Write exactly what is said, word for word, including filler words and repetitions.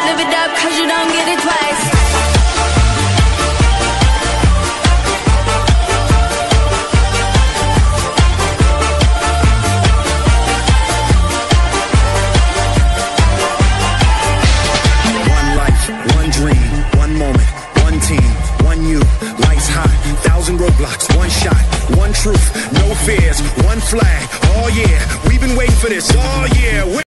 live it up, cause you don't get it twice. One life, one dream, one moment, one team, one you. Lights high, thousand roadblocks, one shot, one truth, no fears, one flag. Oh yeah, we've been waiting for this all year.